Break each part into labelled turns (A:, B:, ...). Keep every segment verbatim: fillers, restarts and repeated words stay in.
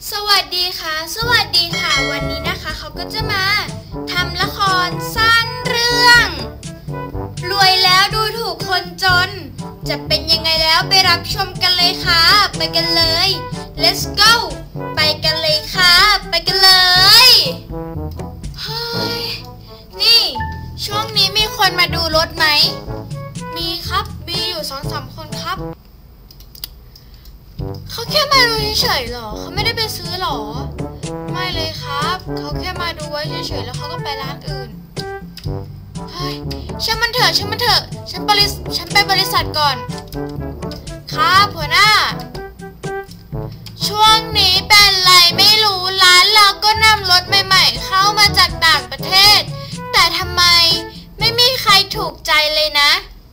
A: สวัสดีค่ะสวัสดีค่ะวันนี้นะคะเขาก็จะมาทำละครสั้นเรื่องรวยแล้วดูถูกคนจนจะเป็นยังไงแล้วไปรับชมกันเลยค่ะไปกันเลย let's go ไปกันเลยค่ะไปกันเลยเฮ้ยนี่ช่วงนี้มีคนมาดูรถไหมมีครับมีอยู่สองสามคนครับเขาแค่มาดูเฉยๆหรอเขาไม่ได้ไปซื้อหรอไม่เลยครับเขาแค่มาดูไว้เฉยๆแล้วเขาก็ไปร้านอื่นเฮ้ยช่างมันเถอะช่างมันเถอะฉันบริฉันไปบริษัทก่อนครับหัวหน้าช่วงนี้เป็นไรไม่รู้ร้านเราก็นำรถใหม่ๆเข้ามาจากต่างประเทศแต่ทำไมไม่มีใครถูกใจเลยนะ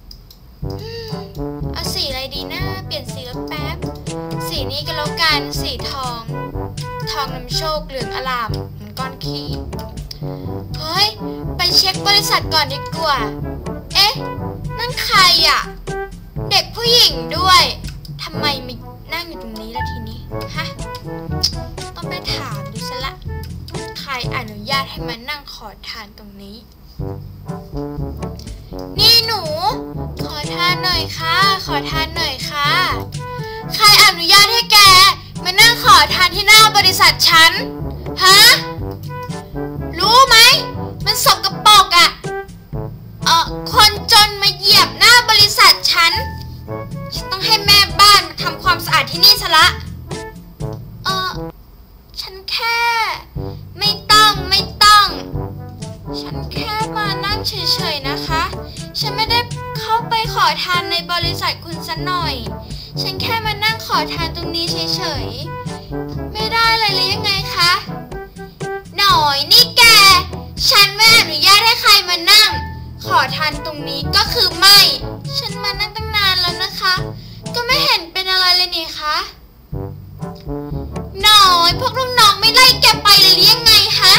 A: เอาสีอะไรดีนะเปลี่ยนสีรถแป๊บสีนี้ก็แล้วกันสีทองทองนำโชคเหลืองอลามเหมือนก้อนขี้เฮ้ยไปเช็คบริษัทก่อนดีกว่าเอ๊ะนั่นใครอ่ะเด็กผู้หญิงด้วยทำไมมานั่งอยู่ตรงนี้ล่ะทีนี้ฮะต้องไปถามดูซะละใครอนุญาตให้มานั่งขอทานตรงนี้นี่หนูขอทานหน่อยค่ะขอทานหน่อยค่ะใครอนุญาตให้แกมานั่งขอทานที่หน้าบริษัทฉันฮะรู้ไหมมันสกปรกอ่ะเออคนจนมาเหยียบหน้าบริษัทฉันฉันต้องให้แม่บ้านมาทำความสะอาดที่นี่ซะละเออฉันแค่ไม่ต้องไม่ต้องฉันแค่มานั่งเฉยๆนะคะฉันไม่ได้เข้าไปขอทานในบริษัทคุณสักหน่อยฉันแค่มานั่งขอทานตรงนี้เฉยๆไม่ได้เลยหรือยังไงคะหน่อยนี่แกฉันไม่อนุญาตให้ใครมานั่งขอทานตรงนี้ก็คือไม่ฉันมานั่งตั้งนานแล้วนะคะก็ไม่เห็นเป็นอะไรเลยนี่คะหน่อยพวกลูกน้องไม่ไล่แกไปเลยหรือยังไงคะ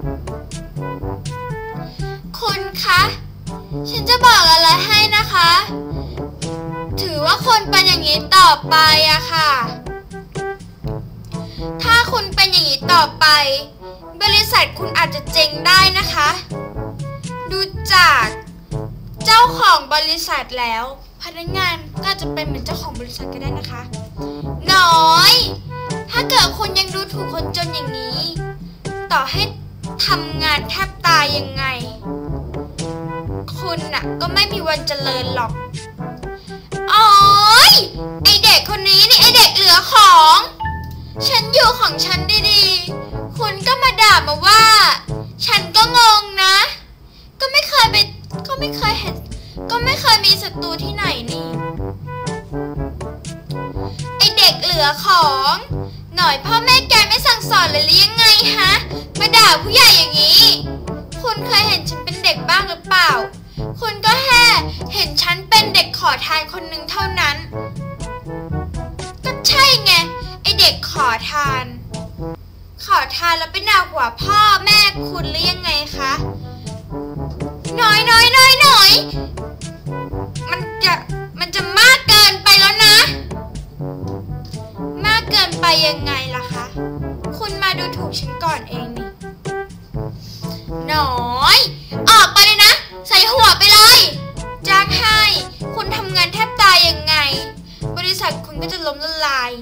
A: คุณคะฉันจะบอกอะไรให้นะคะถือว่าคนเป็นอย่างนี้ต่อไปอะค่ะถ้าคุณเป็นอย่างนี้ต่อไปบริษัทคุณอาจจะเจ๊งได้นะคะดูจากเจ้าของบริษัทแล้วพนักงานก็จะเป็นเหมือนเจ้าของบริษัทก็ได้นะคะน้อยถ้าเกิดคุณยังดูถูกคนจนอย่างนี้ต่อให้ทำงานแทบตายยังไงคุณน่ะก็ไม่มีวันเจริญหรอกโอ๊ยไอเด็กคนนี้นี่ไอเด็กเหลือของฉันอยู่ของฉันดีๆคุณก็มาด่ามาว่าฉันก็งงนะก็ไม่เคยไปก็ไม่เคยเห็นก็ไม่เคยมีศัตรูที่ไหนนี่ไอเด็กเหลือของหน่อยพ่อแม่แกไม่สั่งสอนเลยหรือยังไงฮะมาด่าผู้ใหญ่อย่างนี้คุณเคยเห็นฉันเป็นเด็กบ้างหรือเปล่าคุณก็แค่เห็นฉันเป็นเด็กขอทานคนหนึ่งเท่านั้นก็ใช่ไงไอเด็กขอทานขอทานแล้วไปด่าหัวพ่อแม่คุณหรือยังไงคะน้อยน้อยน้อยน้อยมันจะมันจะมากเกินไปแล้วนะมากเกินไปยังไงล่ะคะคุณมาดูถูกฉันก่อนเองนี่น้อยออกไปเลยนะใส่หัวไปเลยจ้างให้คุณทำงานแทบตายยังไงบริษัทคุณก็จะล้มละลาย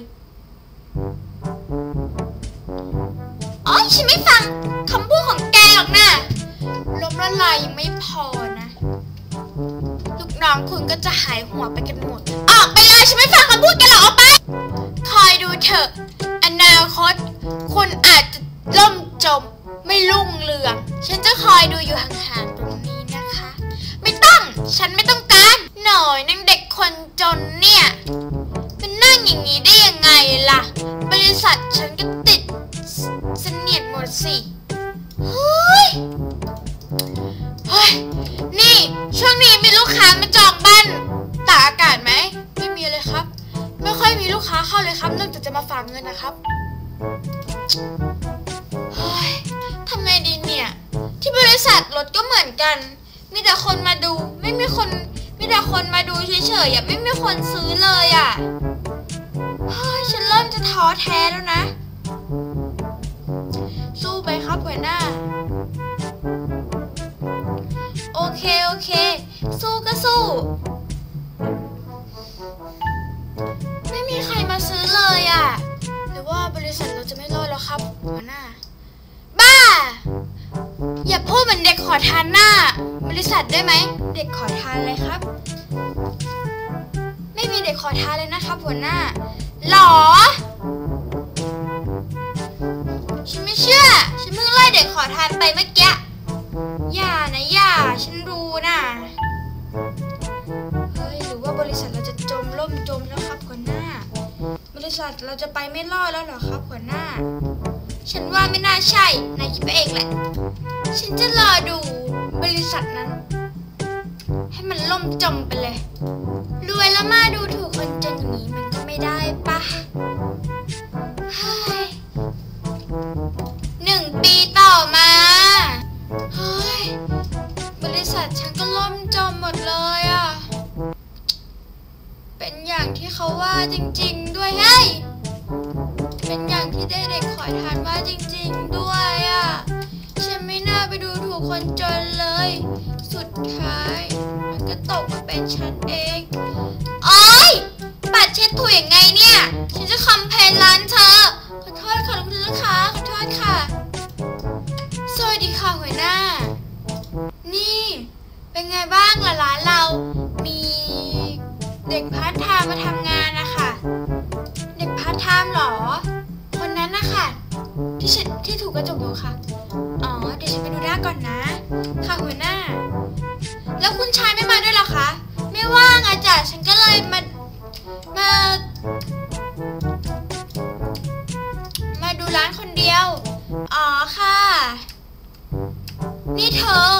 A: อ๋อฉันไม่ฟังคำพูดของแกหรอกนะล้มละลายยังไม่พอนะลูกน้องคุณก็จะหายหัวไปกันหมดออกไปเลยฉันไม่ฟังคำพูดแกหรอกออกไปคอยดูเถอะอนาคตคุณอาจจะล่มจมไม่รุ่งเรืองฉันจะคอยดูอยู่ห่างๆตรงนี้นะคะไม่ต้องฉันไม่ต้องการหน่อยนางเด็กคนจนเนี่ยมันนั่งอย่างนี้ได้ยังไงล่ะบริษัทฉันก็ติดเสนียดหมดสิเฮ้ยเฮ้ยนี่ช่วงนี้มีลูกค้ามาจองบ้านตากอากาศไหมไม่มีเลยครับไม่ค่อยมีลูกค้าเข้าเลยครับนอกจากจะมาฝากเงินนะครับเฮ้ยทำไงดีเนี่ยที่บริษัทรถก็เหมือนกันมีแต่คนมาดูไม่มีคนมีแต่คนมาดูเฉยๆอ่ะไม่มีคนซื้อเลยอ่ะเฮ้ยฉันเริ่มจะท้อแท้แล้วนะไม่มีใครมาซื้อเลยอ่ะหรือว่าบริษัทเราจะไม่รอดแล้วครับหัวหน้าบ้าอย่าพูดเหมือนเด็กขอทานหน้าบริษัทได้ไหมเด็กขอทานเลยครับไม่มีเด็กขอทานเลยนะครับหัวหน้าหรอฉันไม่เชื่อฉันเพิ่งไล่เด็กขอทานไปเมื่อกี้อย่านะอย่าฉันรู้นะเฮ้ยหรือว่าบริษัทเราจะจมล่มจมแล้วครับหัวหน้าบริษัทเราจะไปไม่รอดแล้วเหรอครับหัวหน้าฉันว่าไม่น่าใช่นายคิดไปเองแหละฉันจะรอดูบริษัทนั้นให้มันล่มจมไปเลยรวยแล้วมาดูถูกคนจนอย่างนี้มันก็ไม่ได้ปะเฮ้ยหนึ่งปีต่อมาเฮ้ยบริษัทฉันก็ล่มจมหมดเลยอ่ะเป็นอย่างที่เขาว่าจริงๆด้วยเฮ้ยเป็นอย่างที่ได้เด็กขอทานว่าจริงๆด้วยอ่ะฉันไม่น่าไปดูถูกคนจนเลยสุดท้ายมันก็ตกมาเป็นฉันเองโอ๊ยปัดเช็ดถูยังไงเนี่ยฉันจะคอมเพลนร้านเธอขอโทษค่ะคุณลูกค้าขอโทษค่ะสวัสดีค่ะหัวหน้านี่เป็นไงบ้างล่ะร้านเรามีเด็กพาร์ทไทม์มาทำงานนะคะเด็กพาร์ทไทม์หรอคนนั้นนะคะที่ฉันที่ถูกกระจกอยู่ค่ะอ๋อเดี๋ยวฉันไปดูหน้าก่อนนะค่ะหัวหน้าแล้วคุณชายไม่มาด้วยเหรอคะไม่ว่างอาจารย์ฉันก็เลยมามามาดูร้านคนเดียวอ๋อค่ะนี่เธอ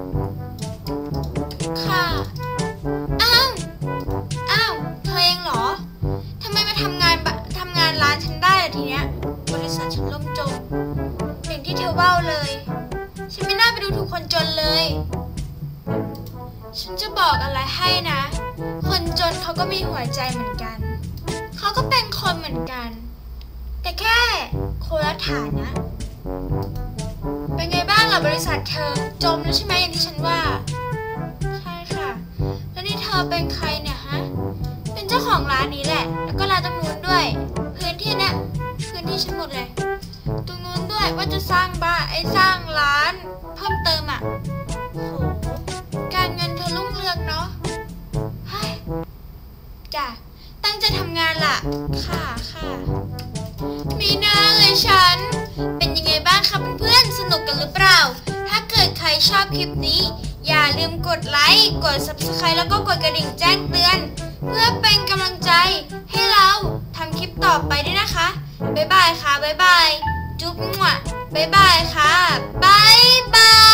A: ค่ะอ้าวอ้าวเธอเองเหรอทำไมมาทำงานทำงานร้านฉันได้ล่ะทีเนี้ยบริษัทฉันล่มจมอย่างที่เธอเบ้าเลยฉันไม่น่าไปดูถูกคนจนเลยฉันจะบอกอะไรให้นะคนจนเขาก็มีหัวใจเหมือนกันเขาก็เป็นคนเหมือนกันแต่แค่คนละฐานะเป็นไงบ้างล่ะบริษัทเธอจมแล้วใช่ไหมอย่างที่ฉันว่าใช่ค่ะแล้วนี่เธอเป็นใครเนี่ยฮะเป็นเจ้าของร้านนี้แหละแล้วก็ร้านตรงนู้นด้วยพื้นที่เนี่ยพื้นที่ฉันหมดเลยตรงนู้นด้วยว่าจะสร้างบ้านไอ้สร้างร้านเพิ่มเติมอ่ะโหการเงินเธอรุ่งเรืองเนาะเฮ้ยจ้ะตั้งใจทำงานล่ะค่ะค่ะมีหน้าเลยฉันเป็นยังไงบ้างคะเพื่อนๆสนุกกันหรือเปล่าถ้าเกิดใครชอบคลิปนี้อย่าลืมกดไลค์กด ซับสไครบ์ แล้วก็กดกระดิ่งแจ้งเตือนเพื่อเป็นกำลังใจให้เราทำคลิปต่อไปด้วยนะคะบ๊ายบายค่ะบ๊ายบายจุ๊บมั่วบ๊ายบายค่ะบ๊ายบาย